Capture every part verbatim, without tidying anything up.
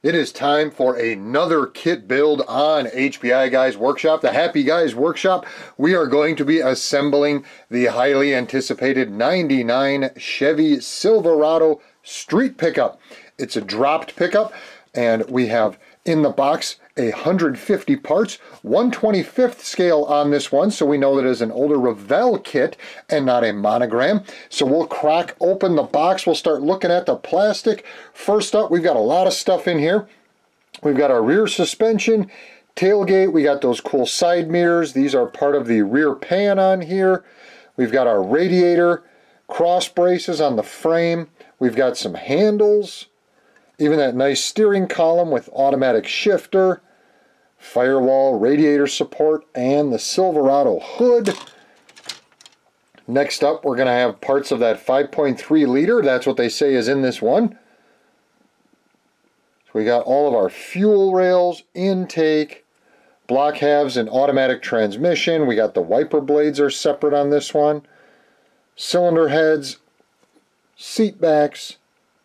It is time for another kit build on hpiguys Workshop, the hpiguys Workshop. We are going to be assembling the highly anticipated ninety-nine Chevy Silverado street pickup. It's a dropped pickup, and we have in the box one hundred fifty parts, one twenty-fifth scale on this one, so we know that it is an older Revell kit and not a monogram. So we'll crack open the box. We'll start looking at the plastic. First up, we've got a lot of stuff in here. We've got our rear suspension, tailgate. We got those cool side mirrors. These are part of the rear pan on here. We've got our radiator, cross braces on the frame. We've got some handles. Even that nice steering column with automatic shifter, firewall, radiator support, and the Silverado hood. Next up, we're going to have parts of that five point three liter. That's what they say is in this one. So we got all of our fuel rails, intake, block halves, and automatic transmission. We got the wiper blades are separate on this one. Cylinder heads, seat backs,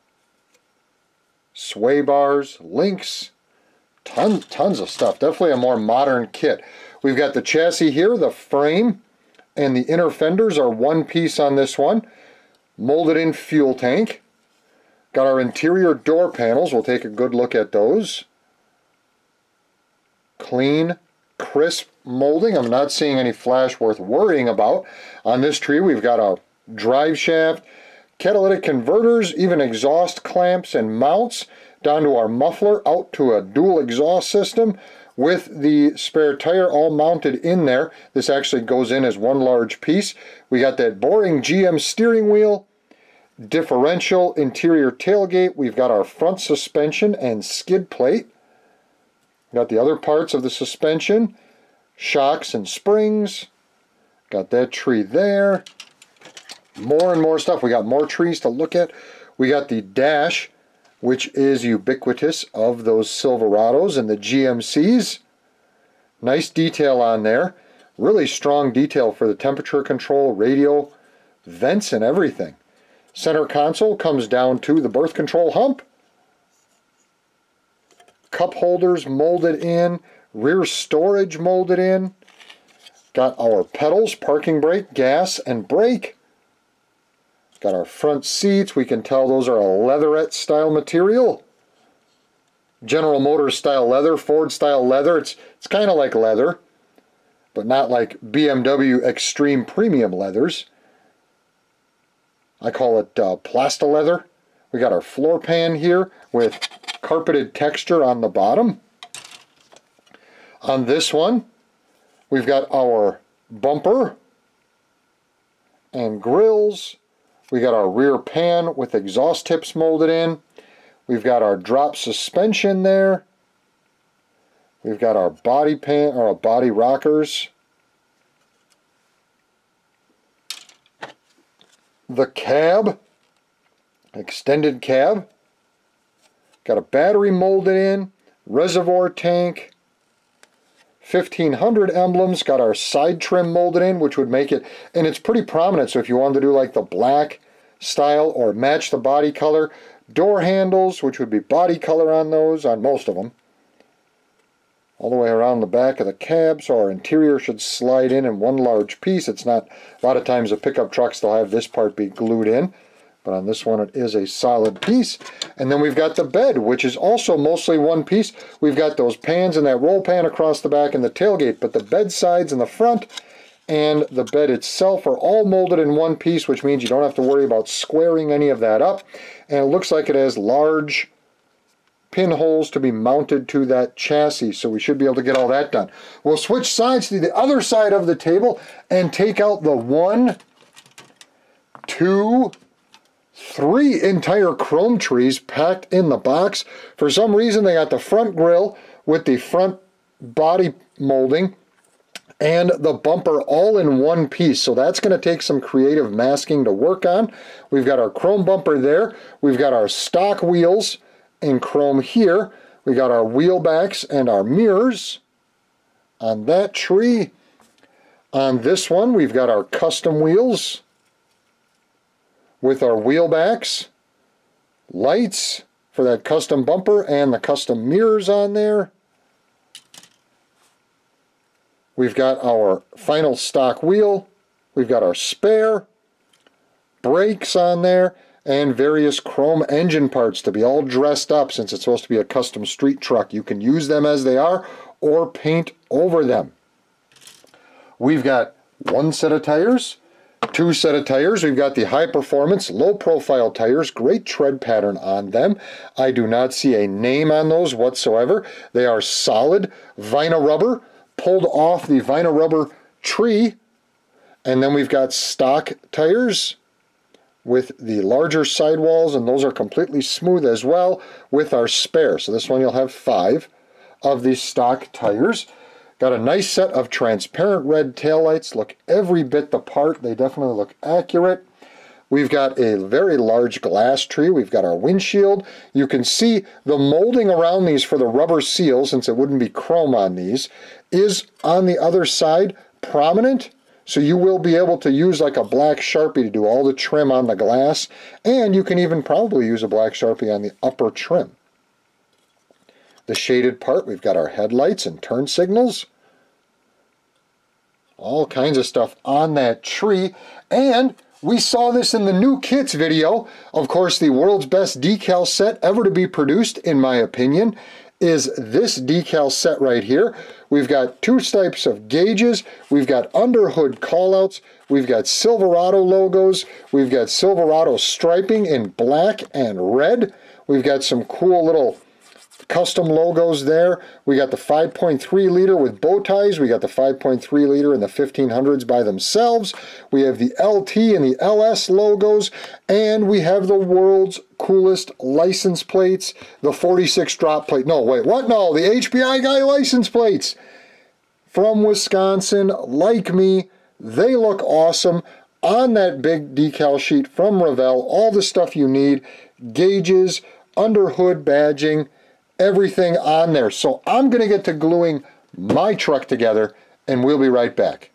sway bars, links, tons, tons of stuff. Definitely a more modern kit. We've got the chassis here, the frame, and the inner fenders are one piece on this one. Molded in fuel tank. Got our interior door panels. We'll take a good look at those. Clean, crisp molding. I'm not seeing any flash worth worrying about. On this tree, we've got a drive shaft, catalytic converters, even exhaust clamps and mounts, down to our muffler, out to a dual exhaust system with the spare tire all mounted in there. This actually goes in as one large piece. We got that boring G M steering wheel, differential interior tailgate. We've got our front suspension and skid plate. Got the other parts of the suspension, shocks and springs. Got that tree there. More and more stuff. We got more trees to look at. We got the dash, which is ubiquitous of those Silverados and the G M Cs. Nice detail on there. Really strong detail for the temperature control, radio, vents, and everything. Center console comes down to the birth control hump. Cup holders molded in. Rear storage molded in. Got our pedals, parking brake, gas, and brake. Got our front seats. We can tell those are a leatherette style material. General Motors style leather, Ford style leather. It's, it's kind of like leather, but not like B M W extreme premium leathers. I call it uh, plasta leather. We got our floor pan here with carpeted texture on the bottom. On this one, we've got our bumper and grills. We got our rear pan with exhaust tips molded in. We've got our drop suspension there. We've got our body pan or our body rockers. The cab, extended cab. Got a battery molded in, reservoir tank, fifteen hundred emblems. Got our side trim molded in, which would make it, and it's pretty prominent, so if you wanted to do like the black style or match the body color. Door handles, which would be body color on those, on most of them. All the way around the back of the cab, so our interior should slide in in one large piece. It's not, a lot of times the pickup trucks, they'll have this part be glued in, but on this one it is a solid piece. And then we've got the bed, which is also mostly one piece. We've got those pans and that roll pan across the back and the tailgate, but the bed sides in the front and the bed itself are all molded in one piece, which means you don't have to worry about squaring any of that up. And it looks like it has large pinholes to be mounted to that chassis, so we should be able to get all that done. We'll switch sides to the other side of the table and take out the one, two, three entire chrome trees packed in the box. For some reason, they got the front grille with the front body molding and the bumper all in one piece, so that's going to take some creative masking to work on. We've got our chrome bumper there. We've got our stock wheels in chrome here. We got our wheel backs and our mirrors on that tree. On this one, we've got our custom wheels with our wheel backs, lights, for that custom bumper and the custom mirrors on there. We've got our final stock wheel. We've got our spare, brakes on there, and various chrome engine parts to be all dressed up since it's supposed to be a custom street truck. You can use them as they are or paint over them. We've got one set of tires, two set of tires. We've got the high performance, low profile tires, great tread pattern on them. I do not see a name on those whatsoever. They are solid vinyl rubber, pulled off the vinyl rubber tree. And then we've got stock tires with the larger sidewalls, and those are completely smooth as well with our spare. So this one you'll have five of these stock tires. Got a nice set of transparent red taillights, look every bit the part. They definitely look accurate. We've got a very large glass tree. We've got our windshield. You can see the molding around these for the rubber seal, since it wouldn't be chrome on these, is on the other side prominent. So you will be able to use like a black Sharpie to do all the trim on the glass, and you can even probably use a black Sharpie on the upper trim. The shaded part, we've got our headlights and turn signals. All kinds of stuff on that tree. And we saw this in the new kits video. Of course, the world's best decal set ever to be produced, in my opinion, is this decal set right here. We've got two types of gauges. We've got underhood callouts. We've got Silverado logos. We've got Silverado striping in black and red. We've got some cool little custom logos there. We got the five point three liter with bow ties. We got the five point three liter and the fifteen hundreds by themselves. We have the L T and the L S logos, and we have the world's coolest license plates, the forty-six drop plate. No, wait, what? No, the hpiguy license plates from Wisconsin. Like me, they look awesome on that big decal sheet from Revell. All the stuff you need, gauges, underhood badging, everything on there. So I'm going to get to gluing my truck together, and we'll be right back.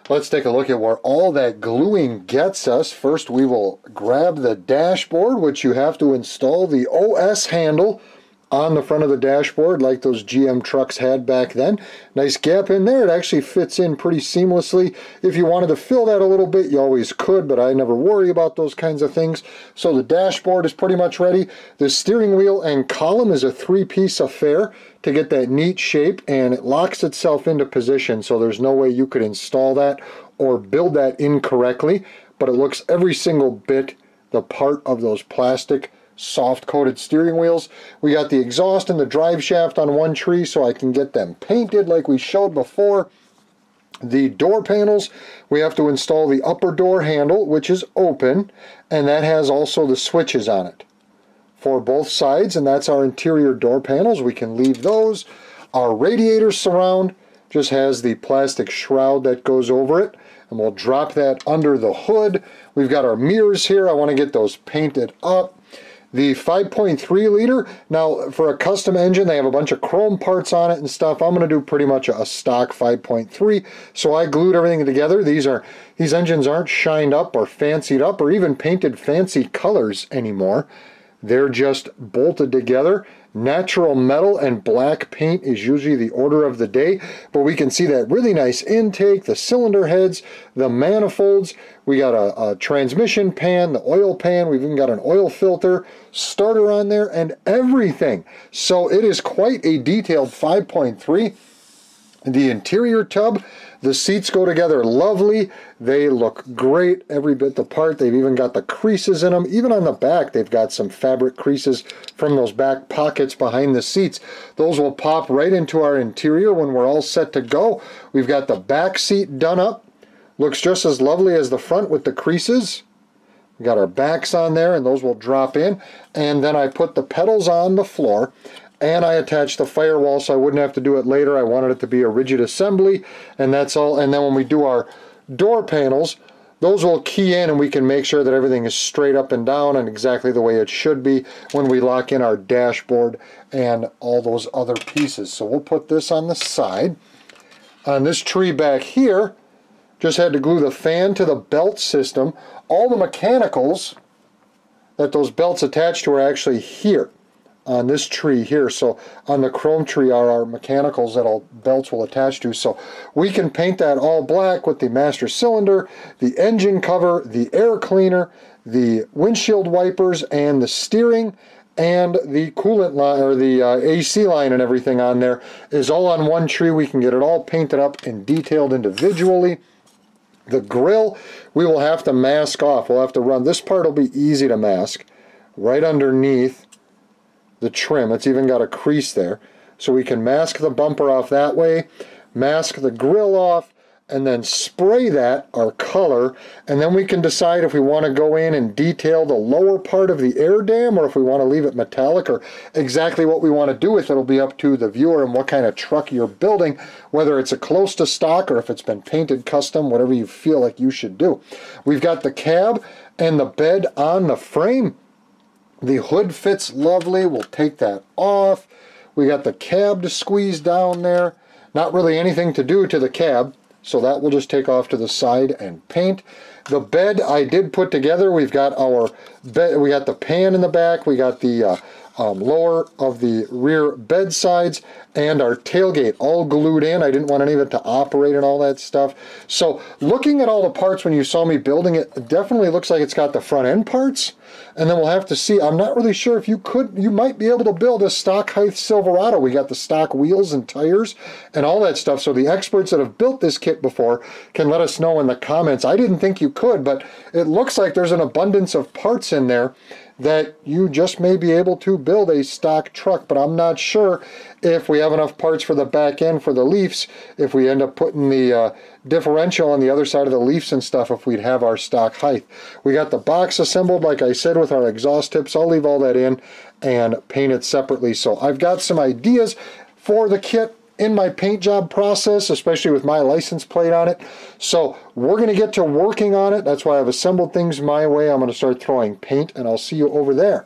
Let's take a look at where all that gluing gets us. First, we will grab the dashboard, which you have to install the O S handle on the front of the dashboard like those G M trucks had back then. Nice gap in there. It actually fits in pretty seamlessly. If you wanted to fill that a little bit, you always could, but I never worry about those kinds of things. So the dashboard is pretty much ready. The steering wheel and column is a three-piece affair to get that neat shape, and it locks itself into position, so there's no way you could install that or build that incorrectly, but it looks every single bit the part of those plastic soft coated steering wheels. We got the exhaust and the drive shaft on one tree so I can get them painted like we showed before. The door panels, we have to install the upper door handle, which is open, and that has also the switches on it for both sides, and that's our interior door panels. We can leave those. Our radiator surround just has the plastic shroud that goes over it, and we'll drop that under the hood. We've got our mirrors here. I want to get those painted up. The five point three liter, now for a custom engine, they have a bunch of chrome parts on it and stuff. I'm going to do pretty much a stock five point three, so I glued everything together. These are these engines aren't shined up or fancied up or even painted fancy colors anymore. They're just bolted together. Natural metal and black paint is usually the order of the day, but we can see that really nice intake, the cylinder heads, the manifolds. We got a, a transmission pan, the oil pan. We've even got an oil filter, starter on there, and everything. So it is quite a detailed five point three. The interior tub, the seats go together lovely. They look great, every bit the part. They've even got the creases in them. Even on the back, they've got some fabric creases from those back pockets behind the seats. Those will pop right into our interior when we're all set to go. We've got the back seat done up. Looks just as lovely as the front with the creases. We got our backs on there, and those will drop in. And then I put the pedals on the floor, and I attached the firewall so I wouldn't have to do it later. I wanted it to be a rigid assembly, and that's all. And then when we do our door panels, those will key in, and we can make sure that everything is straight up and down and exactly the way it should be when we lock in our dashboard and all those other pieces. So we'll put this on the side. On this tree back here, just had to glue the fan to the belt system. All the mechanicals that those belts attach to are actually here on this tree here. So on the chrome tree are our mechanicals that all belts will attach to. So we can paint that all black with the master cylinder, the engine cover, the air cleaner, the windshield wipers, and the steering, and the coolant line, or the uh, A C line and everything on there is all on one tree. We can get it all painted up and detailed individually. The grill, we will have to mask off. We'll have to run, this part will be easy to mask, right underneath the trim. It's even got a crease there. So we can mask the bumper off that way, mask the grill off, and then spray that, our color, and then we can decide if we want to go in and detail the lower part of the air dam, or if we want to leave it metallic, or exactly what we want to do with it. It'll be up to the viewer and what kind of truck you're building, whether it's a close to stock or if it's been painted custom, whatever you feel like you should do. We've got the cab and the bed on the frame. The hood fits lovely. We'll take that off. We got the cab to squeeze down there. Not really anything to do to the cab, so that we'll just take off to the side and paint. The bed I did put together. We've got our bed. We got the pan in the back. We got the uh, um, lower of the rear bed sides and our tailgate all glued in. I didn't want any of it to operate and all that stuff. So looking at all the parts when you saw me building it, it definitely looks like it's got the front end parts. And then we'll have to see. I'm not really sure if you could, you might be able to build a stock height Silverado. We got the stock wheels and tires and all that stuff. So the experts that have built this kit before can let us know in the comments. I didn't think you could, but it looks like there's an abundance of parts in there that you just may be able to build a stock truck, but I'm not sure if we have enough parts for the back end for the leafs, if we end up putting the uh, differential on the other side of the leafs and stuff, if we'd have our stock height. We got the box assembled, like I said, with our exhaust tips. I'll leave all that in and paint it separately. So I've got some ideas for the kit in my paint job process, especially with my license plate on it. So we're going to get to working on it. That's why I've assembled things my way. I'm going to start throwing paint, and I'll see you over there.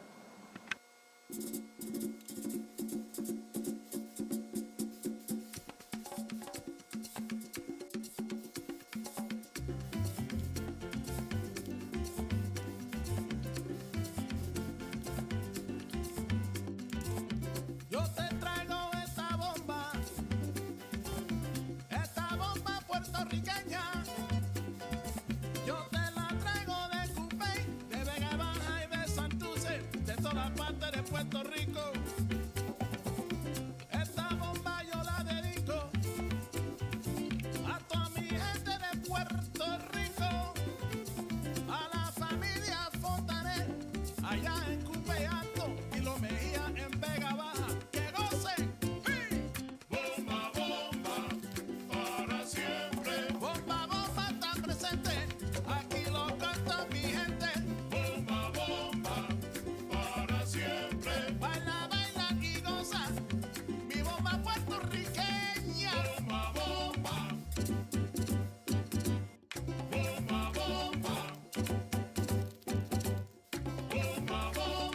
puertorriqueña. Yo te la traigo de Cupey, de Vega Baja y de Santurce, de todas partes de Puerto Rico. Esta bomba yo la dedico a toda mi gente de Puerto Rico, a la familia Fontanet, allá en Cupey Alto y Lo Mejía en Vega Baja. ¡Que gocen! Bomba, bomba, para siempre. Bomba, bomba está presente, aquí lo canta mi gente. Bomba, bomba, para siempre. Baila, baila y goza, mi bomba puertorriqueña. Bomba, bomba. Bomba, bomba. Bomba, bomba.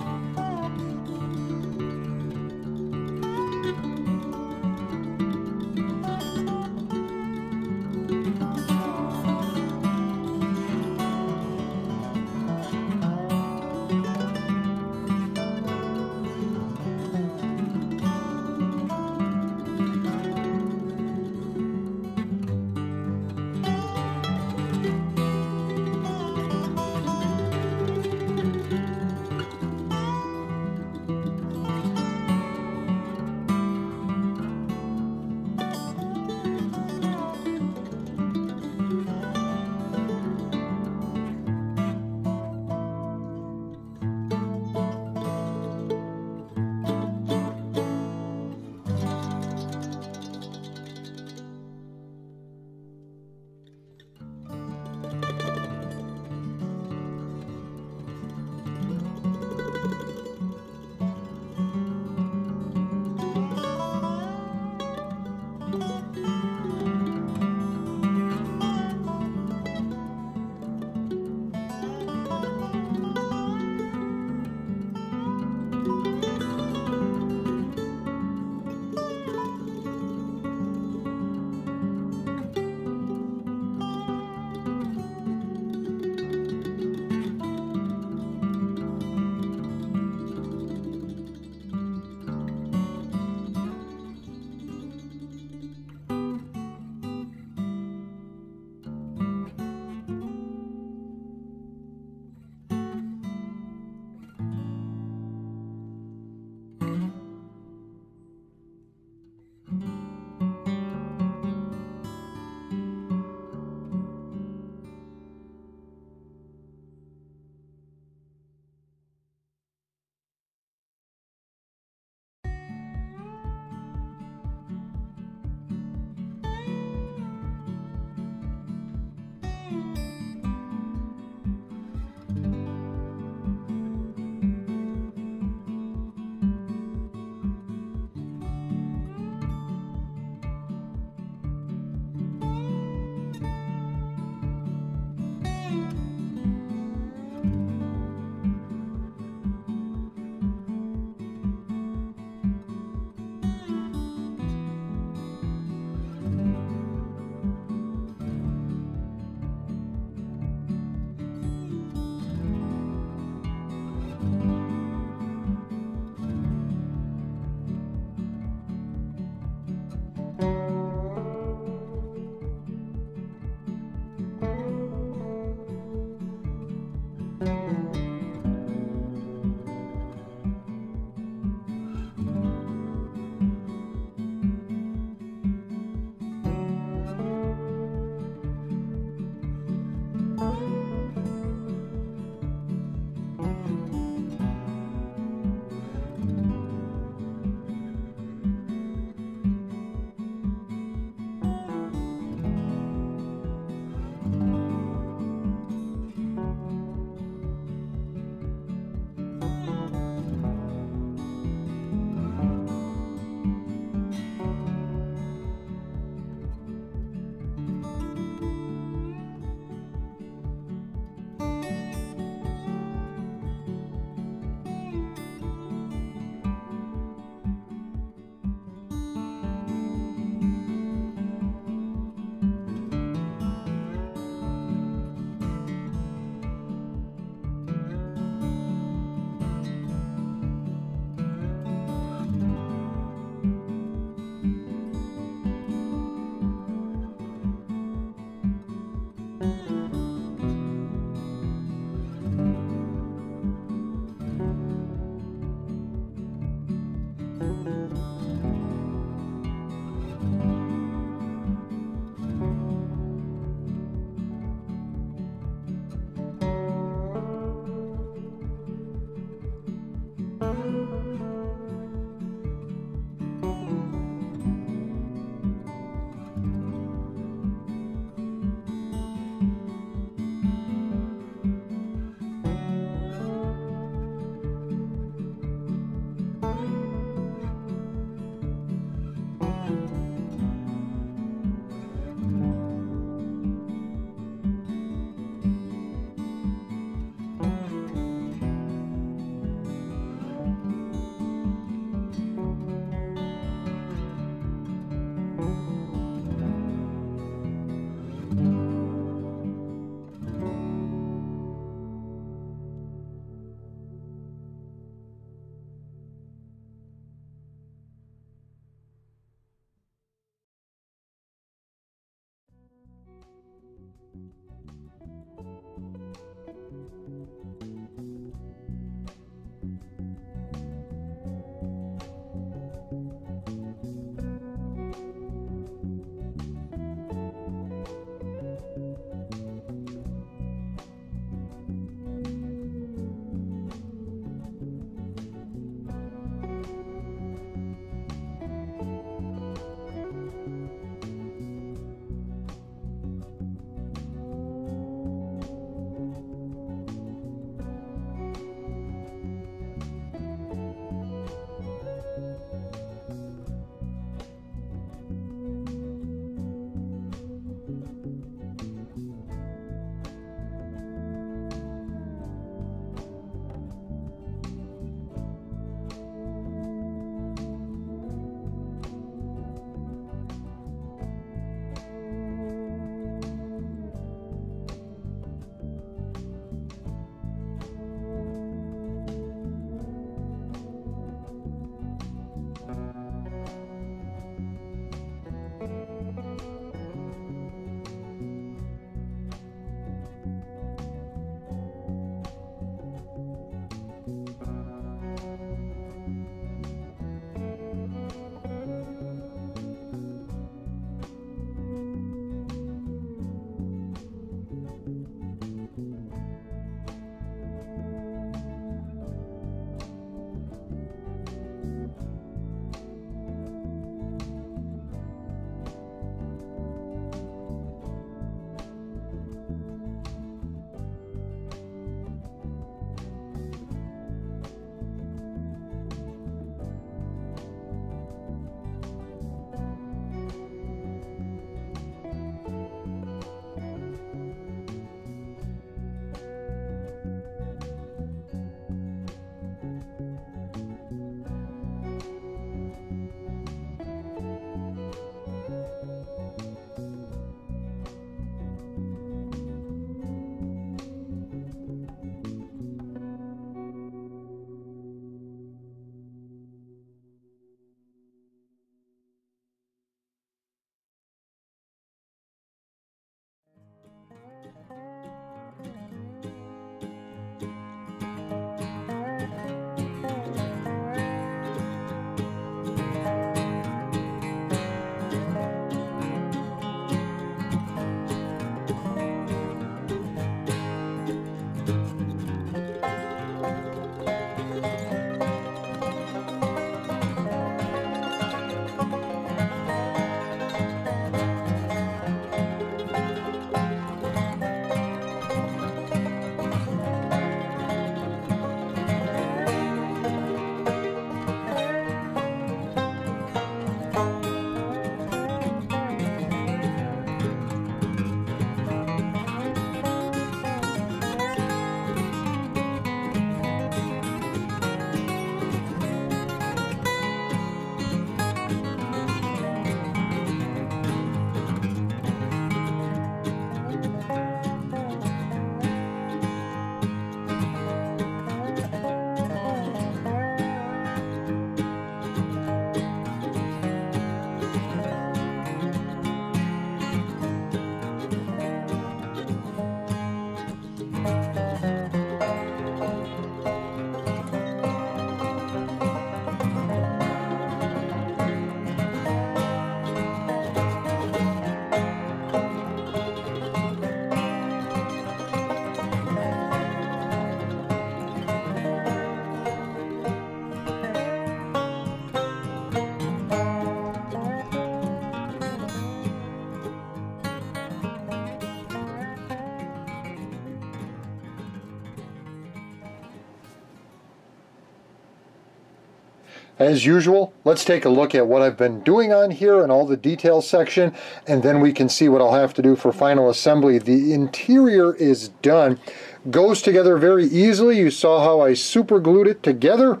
As usual, let's take a look at what I've been doing on here and all the detail section, and then we can see what I'll have to do for final assembly. The interior is done. Goes together very easily. You saw how I super glued it together.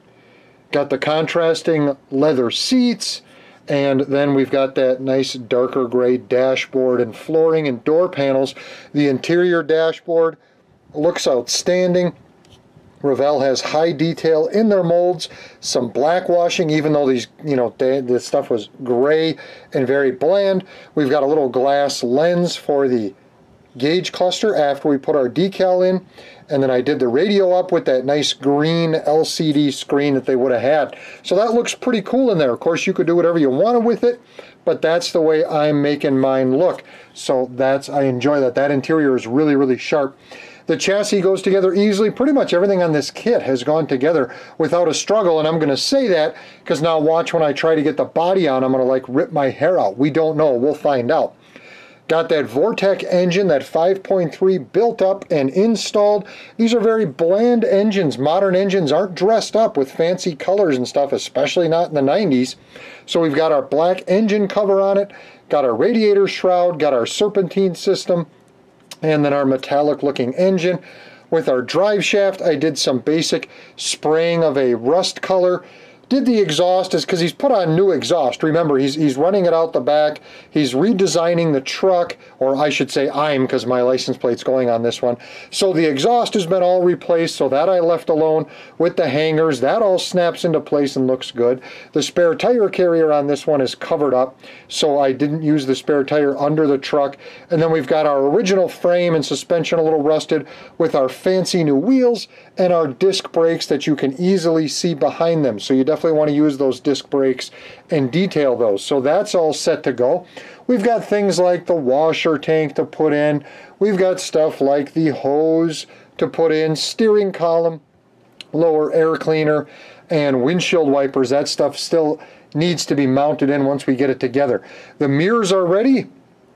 Got the contrasting leather seats, and then we've got that nice darker gray dashboard and flooring and door panels. The interior dashboard looks outstanding. Revell has high detail in their molds, some black washing, even though these, you know, they, this stuff was gray and very bland. We've got a little glass lens for the gauge cluster after we put our decal in, and then I did the radio up with that nice green L C D screen that they would have had. So that looks pretty cool in there. Of course, you could do whatever you wanted with it, but that's the way I'm making mine look. So that's, I enjoy that. That interior is really, really sharp. The chassis goes together easily. Pretty much everything on this kit has gone together without a struggle, and I'm going to say that because now watch when I try to get the body on, I'm going to like rip my hair out. We don't know. We'll find out. Got that Vortec engine, that five point three built up and installed. These are very bland engines. Modern engines aren't dressed up with fancy colors and stuff, especially not in the nineties. So we've got our black engine cover on it, got our radiator shroud, got our serpentine system, and then our metallic looking engine. With our drive shaft, I did some basic spraying of a rust color. Did the exhaust is because he's put on new exhaust. Remember, he's, he's running it out the back. He's redesigning the truck, or I should say I'm, because my license plate's going on this one. So the exhaust has been all replaced, so that I left alone with the hangers. That all snaps into place and looks good. The spare tire carrier on this one is covered up, so I didn't use the spare tire under the truck. And then we've got our original frame and suspension a little rusted with our fancy new wheels and our disc brakes that you can easily see behind them. So you definitely want to use those disc brakes and detail those. So that's all set to go. We've got things like the washer tank to put in. We've got stuff like the hose to put in, steering column, lower air cleaner, and windshield wipers. That stuff still needs to be mounted in once we get it together. The mirrors are ready.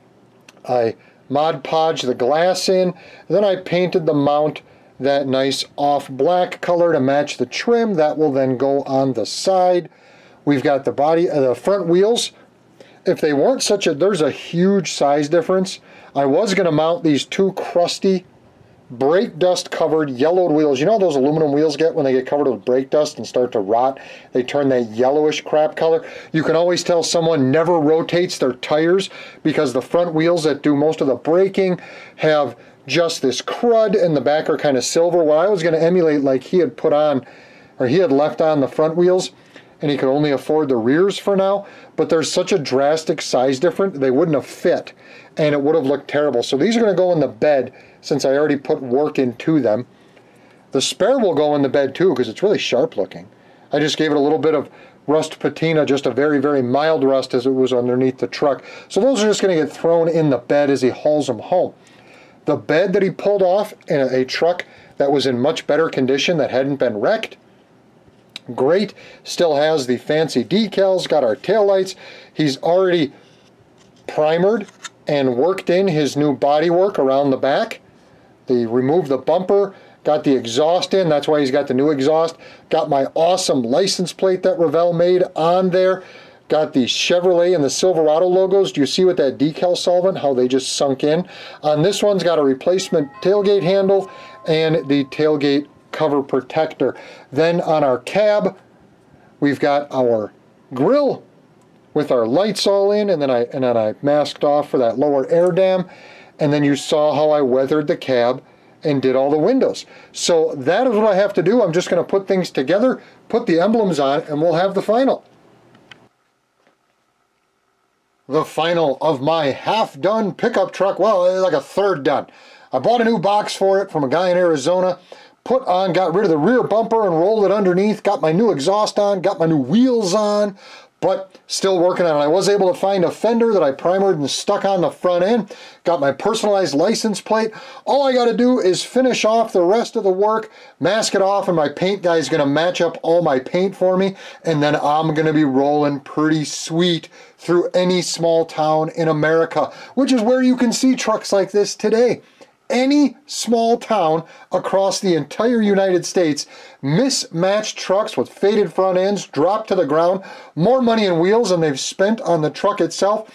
I Mod Podged the glass in. Then I painted the mount that nice off black color to match the trim. That will then go on the side. We've got the body, uh, the front wheels. If they weren't such a, there's a huge size difference. I was going to mount these two crusty brake dust covered yellowed wheels. You know how those aluminum wheels get when they get covered with brake dust and start to rot? They turn that yellowish crap color. You can always tell someone never rotates their tires because the front wheels that do most of the braking have just this crud, and the back are kind of silver. Well, I was going to emulate like he had put on, or he had left on the front wheels, and he could only afford the rears for now, but there's such a drastic size difference, they wouldn't have fit, and it would have looked terrible. So these are going to go in the bed, since I already put work into them. The spare will go in the bed too, because it's really sharp looking. I just gave it a little bit of rust patina, just a very, very mild rust as it was underneath the truck. So those are just going to get thrown in the bed as he hauls them home. The bed that he pulled off in a, a truck that was in much better condition, that hadn't been wrecked, great. Still has the fancy decals, got our taillights. He's already primered and worked in his new bodywork around the back. They removed the bumper, got the exhaust in, that's why he's got the new exhaust. Got my awesome license plate that Revell made on there. Got the Chevrolet and the Silverado logos. Do you see with that decal solvent how they just sunk in? On this one's got a replacement tailgate handle and the tailgate cover protector. Then on our cab, we've got our grille with our lights all in, and then I and then I masked off for that lower air dam. And then you saw how I weathered the cab and did all the windows. So that is what I have to do. I'm just going to put things together, put the emblems on, and we'll have the final. The final of my half-done pickup truck. Well, like a third done. I bought a new box for it from a guy in Arizona. Put on, got rid of the rear bumper and rolled it underneath. Got my new exhaust on, got my new wheels on, but still working on it. I was able to find a fender that I primered and stuck on the front end. Got my personalized license plate. All I got to do is finish off the rest of the work, mask it off, and my paint guy is going to match up all my paint for me, and then I'm going to be rolling pretty sweet through any small town in America, which is where you can see trucks like this today. any small town across the entire United States. Mismatched trucks with faded front ends, dropped to the ground, more money in wheels than they've spent on the truck itself,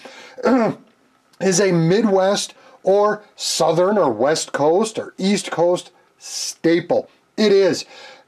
is a Midwest or Southern or West Coast or East Coast staple. It is.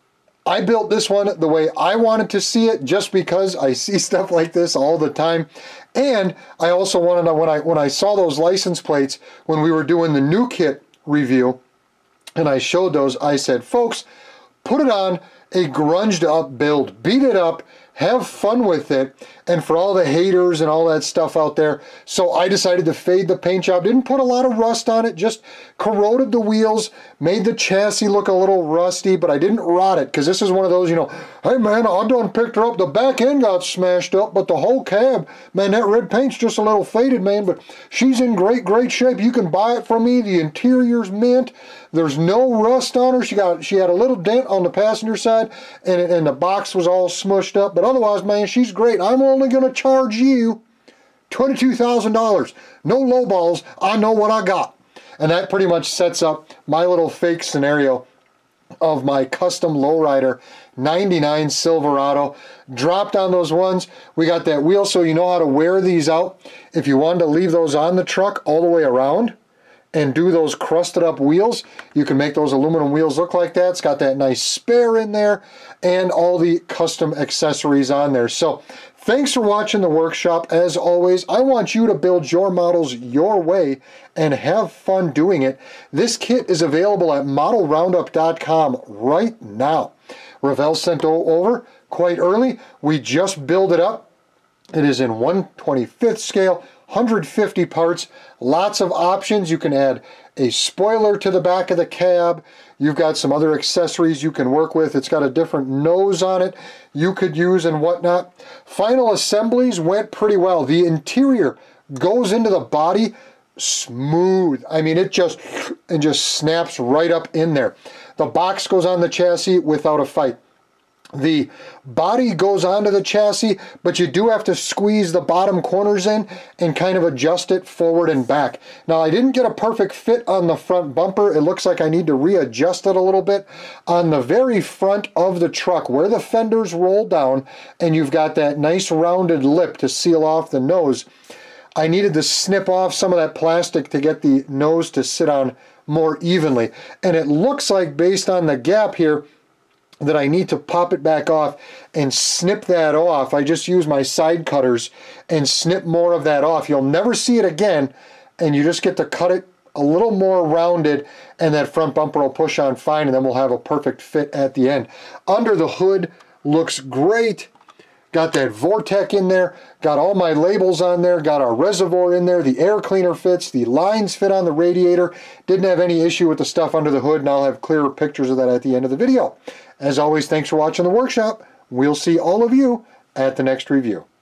I built this one the way I wanted to see it, just because I see stuff like this all the time. And I also wanted to, when I when I saw those license plates when we were doing the new kit review, and I showed those, I said, folks, put it on a grunged up build, beat it up, have fun with it. And for all the haters and all that stuff out there, so I decided to fade the paint job. Didn't put a lot of rust on it, just corroded the wheels, made the chassis look a little rusty, but I didn't rot it, because this is one of those, you know, hey man, I done picked her up, the back end got smashed up, but the whole cab, man, that red paint's just a little faded, man, but she's in great, great shape. You can buy it from me. The interior's mint. There's no rust on her. She got, she had a little dent on the passenger side, and, and the box was all smushed up, but otherwise, man, she's great. I'm only going to charge you twenty-two thousand dollars. No low balls. I know what I got. And that pretty much sets up my little fake scenario of my custom lowrider ninety-nine Silverado. Dropped on those ones. We got that wheel, so you know how to wear these out. If you wanted to leave those on the truck all the way around and do those crusted up wheels, you can make those aluminum wheels look like that. It's got that nice spare in there and all the custom accessories on there. So thanks for watching the workshop. As always, I want you to build your models your way and have fun doing it. This kit is available at model roundup dot com right now. Revell sent over quite early. We just build it up. It is in one twenty-fifth scale, one hundred fifty parts, lots of options. You can add a spoiler to the back of the cab. You've got some other accessories you can work with. It's got a different nose on it you could use and whatnot. Final assemblies went pretty well. The interior goes into the body smooth. I mean, it just, it just snaps right up in there. The box goes on the chassis without a fight. The body goes onto the chassis, but you do have to squeeze the bottom corners in and kind of adjust it forward and back. Now, I didn't get a perfect fit on the front bumper. It looks like I need to readjust it a little bit. On the very front of the truck, where the fenders roll down and you've got that nice rounded lip to seal off the nose, I needed to snip off some of that plastic to get the nose to sit on more evenly. And it looks like, based on the gap here, that I need to pop it back off and snip that off. I just use my side cutters and snip more of that off. You'll never see it again, and you just get to cut it a little more rounded, and that front bumper will push on fine, and then we'll have a perfect fit at the end. Under the hood looks great. Got that Vortec in there, got all my labels on there, got our reservoir in there, the air cleaner fits, the lines fit on the radiator. Didn't have any issue with the stuff under the hood, and I'll have clearer pictures of that at the end of the video. As always, thanks for watching the workshop. We'll see all of you at the next review.